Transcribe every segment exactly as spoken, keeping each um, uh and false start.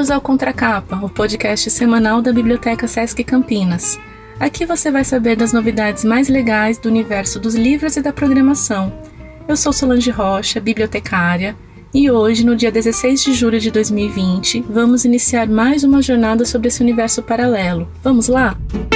Bem-vindos ao Contracapa, o podcast semanal da Biblioteca Sesc Campinas. Aqui você vai saber das novidades mais legais do universo dos livros e da programação. Eu sou Solange Rocha, bibliotecária, e hoje, no dia dezesseis de julho de dois mil e vinte, vamos iniciar mais uma jornada sobre esse universo paralelo. Vamos lá?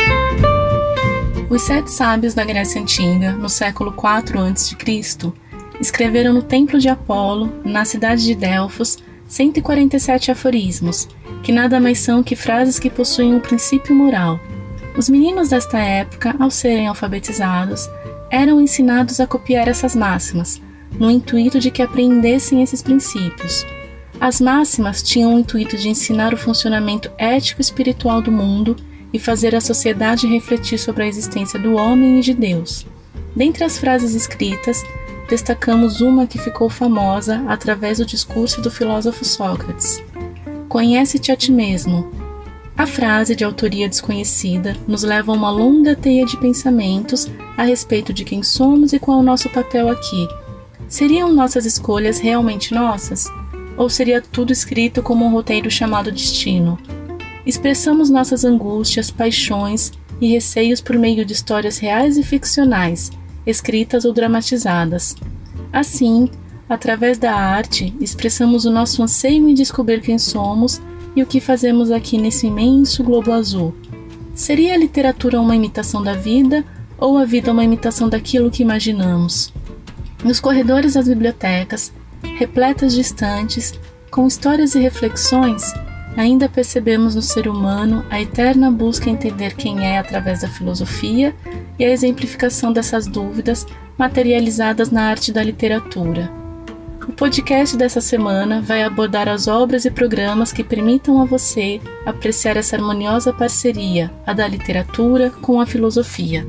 Os sete sábios da Grécia Antiga, no século quatro antes de Cristo, escreveram no Templo de Apolo, na cidade de Delfos, cento e quarenta e sete aforismos, que nada mais são que frases que possuem um princípio moral. Os meninos desta época, ao serem alfabetizados, eram ensinados a copiar essas máximas, no intuito de que aprendessem esses princípios. As máximas tinham o intuito de ensinar o funcionamento ético e espiritual do mundo e fazer a sociedade refletir sobre a existência do homem e de Deus. Dentre as frases escritas, destacamos uma que ficou famosa através do discurso do filósofo Sócrates. Conhece-te a ti mesmo. A frase, de autoria desconhecida, nos leva a uma longa teia de pensamentos a respeito de quem somos e qual é o nosso papel aqui. Seriam nossas escolhas realmente nossas? Ou seria tudo escrito como um roteiro chamado destino? Expressamos nossas angústias, paixões e receios por meio de histórias reais e ficcionais, escritas ou dramatizadas. Assim, através da arte, expressamos o nosso anseio em descobrir quem somos e o que fazemos aqui nesse imenso globo azul. Seria a literatura uma imitação da vida ou a vida uma imitação daquilo que imaginamos? Nos corredores das bibliotecas, repletas de estantes, com histórias e reflexões, ainda percebemos no ser humano a eterna busca em entender quem é através da filosofia e a exemplificação dessas dúvidas materializadas na arte da literatura. O podcast dessa semana vai abordar as obras e programas que permitam a você apreciar essa harmoniosa parceria, a da literatura com a filosofia.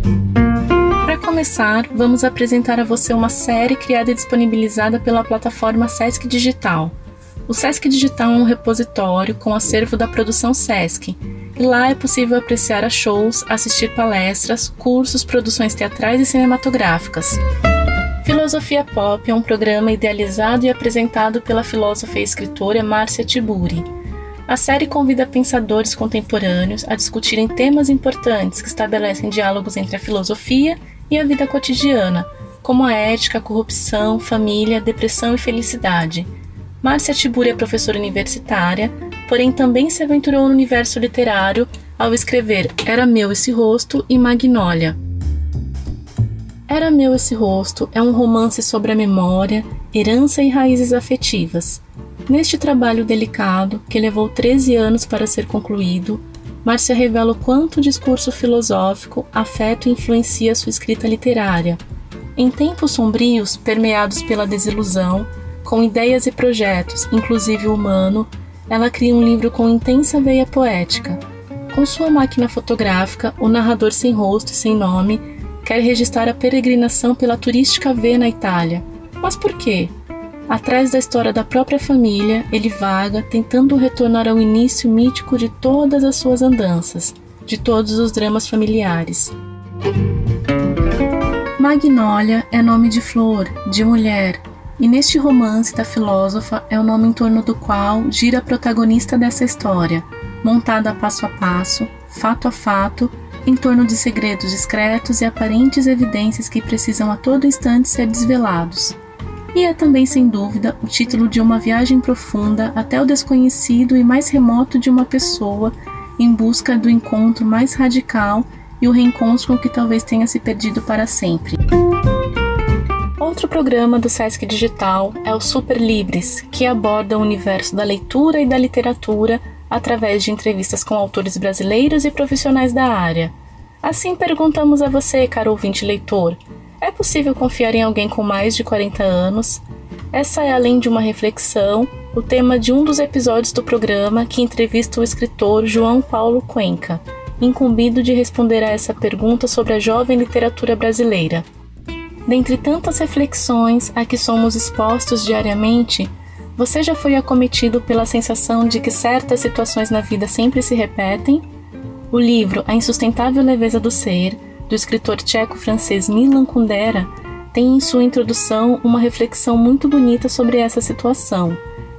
Para começar, vamos apresentar a você uma série criada e disponibilizada pela plataforma Sesc Digital. O Sesc Digital é um repositório com acervo da produção Sesc, e lá é possível apreciar a shows, assistir palestras, cursos, produções teatrais e cinematográficas. Filosofia Pop é um programa idealizado e apresentado pela filósofa e escritora Márcia Tiburi. A série convida pensadores contemporâneos a discutirem temas importantes que estabelecem diálogos entre a filosofia e a vida cotidiana, como a ética, a corrupção, família, depressão e felicidade. Márcia Tiburi é professora universitária, porém também se aventurou no universo literário ao escrever Era Meu Esse Rosto e Magnólia. Era Meu Esse Rosto é um romance sobre a memória, herança e raízes afetivas. Neste trabalho delicado, que levou treze anos para ser concluído, Márcia revela o quanto o discurso filosófico afeta e influencia sua escrita literária. Em tempos sombrios, permeados pela desilusão, com ideias e projetos, inclusive o humano, ela cria um livro com intensa veia poética. Com sua máquina fotográfica, o narrador sem rosto e sem nome quer registrar a peregrinação pela turística via na Itália. Mas por quê? Atrás da história da própria família, ele vaga, tentando retornar ao início mítico de todas as suas andanças, de todos os dramas familiares. Magnólia é nome de flor, de mulher, e neste romance da filósofa é o nome em torno do qual gira a protagonista dessa história, montada passo a passo, fato a fato, em torno de segredos discretos e aparentes evidências que precisam a todo instante ser desvelados. E é também, sem dúvida, o título de uma viagem profunda até o desconhecido e mais remoto de uma pessoa em busca do encontro mais radical e o reencontro com o que talvez tenha se perdido para sempre. Outro programa do Sesc Digital é o Super Libres, que aborda o universo da leitura e da literatura através de entrevistas com autores brasileiros e profissionais da área. Assim perguntamos a você, caro ouvinte leitor, é possível confiar em alguém com mais de quarenta anos? Essa é, além de uma reflexão, o tema de um dos episódios do programa que entrevista o escritor João Paulo Cuenca, incumbido de responder a essa pergunta sobre a jovem literatura brasileira. Dentre tantas reflexões a que somos expostos diariamente, você já foi acometido pela sensação de que certas situações na vida sempre se repetem? O livro A Insustentável Leveza do Ser, do escritor tcheco-francês Milan Kundera, tem em sua introdução uma reflexão muito bonita sobre essa situação.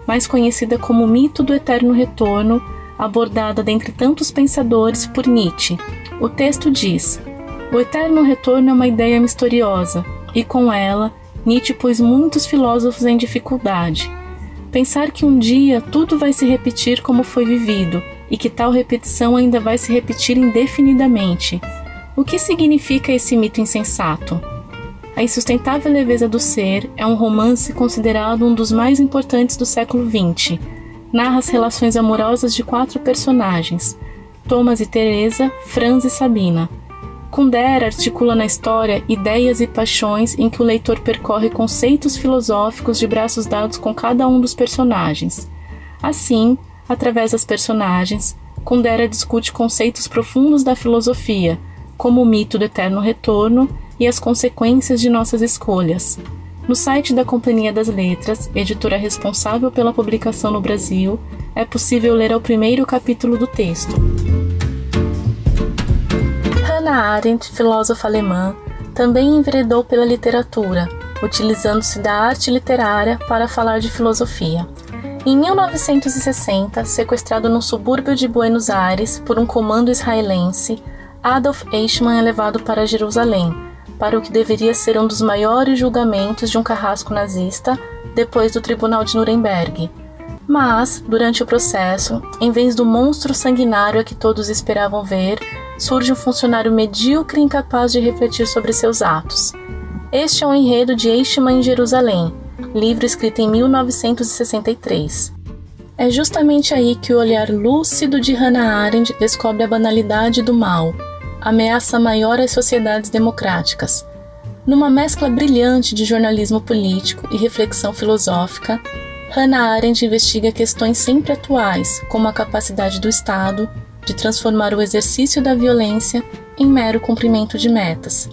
mais conhecida como Mito do Eterno Retorno, abordada dentre tantos pensadores por Nietzsche. O texto diz: o eterno retorno é uma ideia misteriosa, e com ela, Nietzsche pôs muitos filósofos em dificuldade. Pensar que um dia tudo vai se repetir como foi vivido, e que tal repetição ainda vai se repetir indefinidamente. O que significa esse mito insensato? A Insustentável Leveza do Ser é um romance considerado um dos mais importantes do século vinte. Narra as relações amorosas de quatro personagens, Thomas e Teresa, Franz e Sabina. Kundera articula na história ideias e paixões em que o leitor percorre conceitos filosóficos de braços dados com cada um dos personagens. Assim, através das personagens, Kundera discute conceitos profundos da filosofia, como o mito do eterno retorno e as consequências de nossas escolhas. No site da Companhia das Letras, editora responsável pela publicação no Brasil, é possível ler o primeiro capítulo do texto. Hannah Arendt, filósofa alemã, também enveredou pela literatura, utilizando-se da arte literária para falar de filosofia. Em mil novecentos e sessenta, sequestrado no subúrbio de Buenos Aires por um comando israelense, Adolf Eichmann é levado para Jerusalém, para o que deveria ser um dos maiores julgamentos de um carrasco nazista depois do Tribunal de Nuremberg. Mas, durante o processo, em vez do monstro sanguinário a que todos esperavam ver, surge um funcionário medíocre e incapaz de refletir sobre seus atos. Este é o enredo de Eichmann em Jerusalém, livro escrito em mil novecentos e sessenta e três. É justamente aí que o olhar lúcido de Hannah Arendt descobre a banalidade do mal, ameaça maior às sociedades democráticas. Numa mescla brilhante de jornalismo político e reflexão filosófica, Hannah Arendt investiga questões sempre atuais, como a capacidade do Estado de transformar o exercício da violência em mero cumprimento de metas.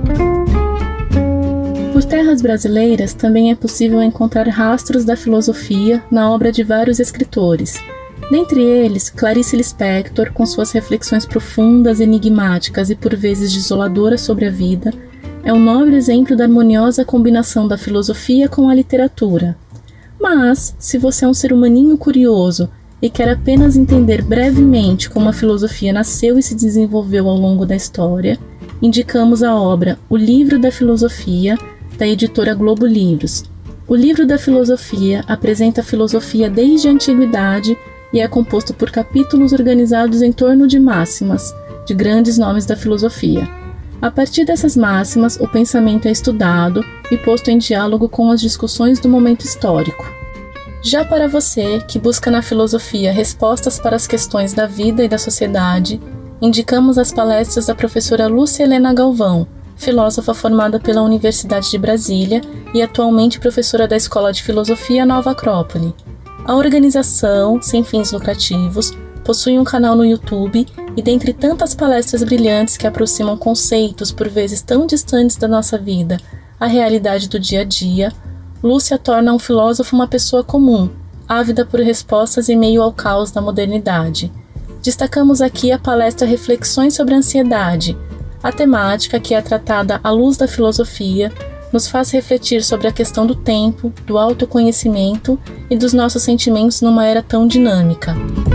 Por terras brasileiras também é possível encontrar rastros da filosofia na obra de vários escritores. Dentre eles, Clarice Lispector, com suas reflexões profundas, enigmáticas e por vezes desoladoras sobre a vida, é um nobre exemplo da harmoniosa combinação da filosofia com a literatura. Mas, se você é um ser humaninho curioso e quer apenas entender brevemente como a filosofia nasceu e se desenvolveu ao longo da história, indicamos a obra O Livro da Filosofia, da editora Globo Livros. O Livro da Filosofia apresenta a filosofia desde a antiguidade e é composto por capítulos organizados em torno de máximas, de grandes nomes da filosofia. A partir dessas máximas, o pensamento é estudado e posto em diálogo com as discussões do momento histórico. Já para você, que busca na filosofia respostas para as questões da vida e da sociedade, indicamos as palestras da professora Lúcia Helena Galvão, filósofa formada pela Universidade de Brasília e atualmente professora da Escola de Filosofia Nova Acrópole. A organização, sem fins lucrativos, possui um canal no YouTube e, dentre tantas palestras brilhantes que aproximam conceitos por vezes tão distantes da nossa vida à realidade do dia a dia, Lúcia torna um filósofo uma pessoa comum, ávida por respostas em meio ao caos da modernidade. Destacamos aqui a palestra Reflexões sobre a Ansiedade. A temática, que é tratada à luz da filosofia, nos faz refletir sobre a questão do tempo, do autoconhecimento e dos nossos sentimentos numa era tão dinâmica.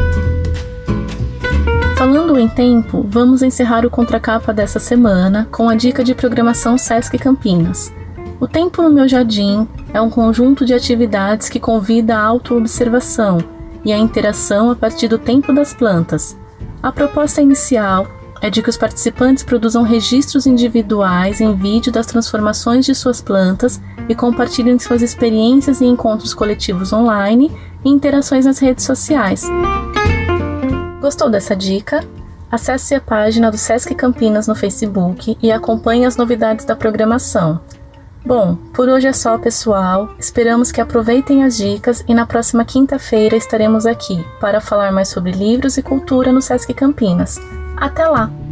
Falando em tempo, vamos encerrar o Contracapa dessa semana com a dica de programação Sesc Campinas. O Tempo no Meu Jardim é um conjunto de atividades que convida a autoobservação e a interação a partir do tempo das plantas. A proposta inicial é de que os participantes produzam registros individuais em vídeo das transformações de suas plantas e compartilhem suas experiências em encontros coletivos online e interações nas redes sociais. Gostou dessa dica? Acesse a página do Sesc Campinas no Facebook e acompanhe as novidades da programação. Bom, por hoje é só, pessoal. Esperamos que aproveitem as dicas e na próxima quinta-feira estaremos aqui para falar mais sobre livros e cultura no Sesc Campinas. Até lá!